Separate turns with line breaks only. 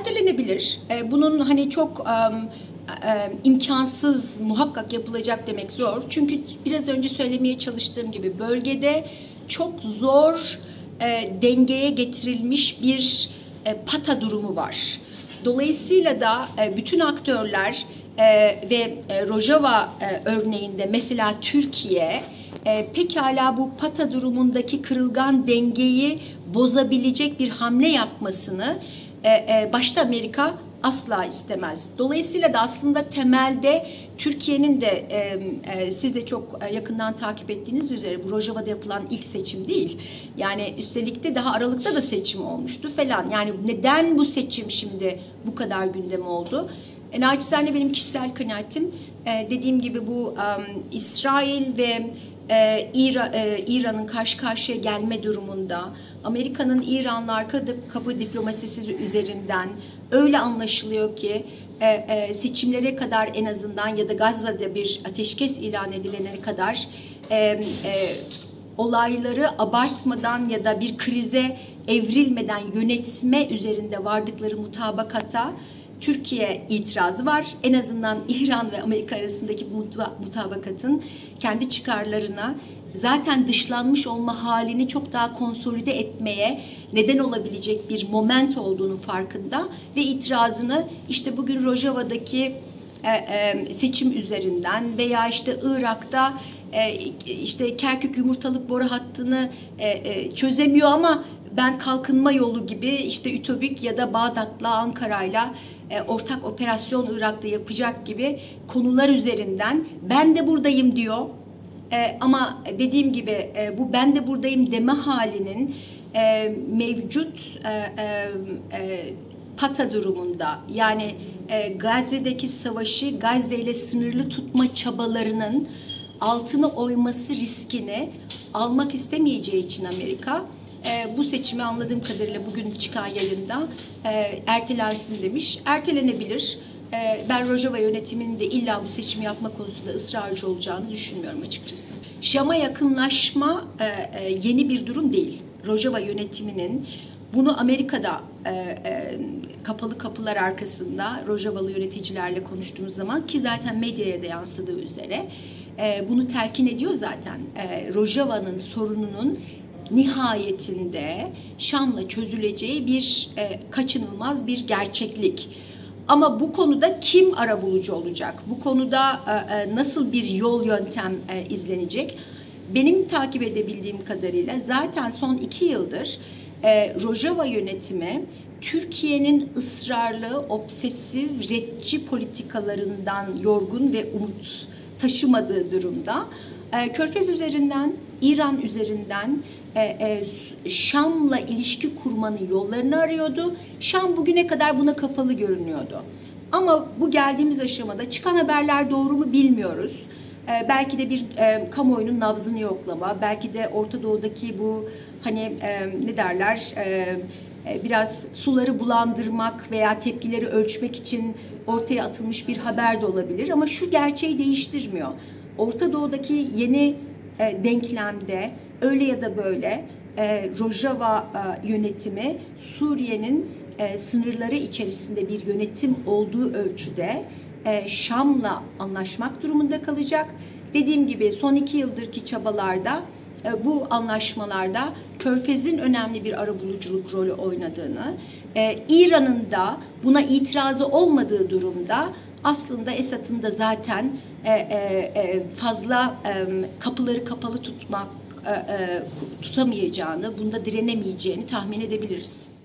Ertelenebilir. Bunun hani çok imkansız, muhakkak yapılacak demek zor. Çünkü biraz önce söylemeye çalıştığım gibi bölgede çok zor dengeye getirilmiş bir pata durumu var. Dolayısıyla da bütün aktörler ve Rojava örneğinde mesela Türkiye pekala bu pata durumundaki kırılgan dengeyi bozabilecek bir hamle yapmasını başta Amerika asla istemez. Dolayısıyla da aslında temelde Türkiye'nin de siz de çok yakından takip ettiğiniz üzere bu Rojava'da yapılan ilk seçim değil. Yani üstelik de daha Aralık'ta da seçim olmuştu falan. Yani neden bu seçim şimdi bu kadar gündem oldu? Naçizane benim kişisel kanaatim dediğim gibi bu İsrail ve İran'ın karşı karşıya gelme durumunda Amerika'nın İran'la arka kapı diplomasisi üzerinden öyle anlaşılıyor ki seçimlere kadar en azından ya da Gazze'de bir ateşkes ilan edilene kadar olayları abartmadan ya da bir krize evrilmeden yönetme üzerinde vardıkları mutabakata Türkiye itirazı var. En azından İran ve Amerika arasındaki bu mutabakatın kendi çıkarlarına zaten dışlanmış olma halini çok daha konsolide etmeye neden olabilecek bir moment olduğunu farkında ve itirazını işte bugün Rojava'daki seçim üzerinden veya işte Irak'ta işte Kerkük yumurtalık boru hattını çözemiyor ama ben kalkınma yolu gibi işte Ütopik ya da Bağdat'la Ankara'yla ortak operasyon Irak'ta yapacak gibi konular üzerinden ben de buradayım diyor. Ama dediğim gibi bu ben de buradayım deme halinin mevcut pata durumunda yani Gazze'deki savaşı Gazze ile sınırlı tutma çabalarının altını oyması riskini almak istemeyeceği için Amerika bu seçimi anladığım kadarıyla bugün çıkan yayında ertelensin demiş. Ertelenebilir. Ben Rojava yönetiminin de illa bu seçimi yapma konusunda ısrarcı olacağını düşünmüyorum açıkçası. Şam'a yakınlaşma yeni bir durum değil. Rojava yönetiminin bunu Amerika'da kapalı kapılar arkasında Rojavalı yöneticilerle konuştuğumuz zaman ki zaten medyaya da yansıdığı üzere bunu telkin ediyor zaten. Rojava'nın sorununun nihayetinde Şam'la çözüleceği bir kaçınılmaz bir gerçeklik. Ama bu konuda kim arabulucu olacak? Bu konuda nasıl bir yol yöntem izlenecek? Benim takip edebildiğim kadarıyla zaten son 2 yıldır Rojava yönetimi Türkiye'nin ısrarlı, obsesif, retçi politikalarından yorgun ve umut taşımadığı durumda Körfez üzerinden, İran üzerinden Şam'la ilişki kurmanın yollarını arıyordu. Şam bugüne kadar buna kapalı görünüyordu. Ama bu geldiğimiz aşamada çıkan haberler doğru mu bilmiyoruz. Belki de bir kamuoyunun nabzını yoklama, belki de Orta Doğu'daki bu hani ne derler biraz suları bulandırmak veya tepkileri ölçmek için ortaya atılmış bir haber de olabilir. Ama şu gerçeği değiştirmiyor. Orta Doğu'daki yeni denklemde öyle ya da böyle Rojava yönetimi Suriye'nin sınırları içerisinde bir yönetim olduğu ölçüde Şam'la anlaşmak durumunda kalacak. Dediğim gibi son 2 yıldırki çabalarda bu anlaşmalarda Körfez'in önemli bir arabuluculuk rolü oynadığını, İran'ın da buna itirazı olmadığı durumda aslında Esad'ın da zaten fazla kapıları kapalı tutamayacağını, bunda direnemeyeceğini tahmin edebiliriz.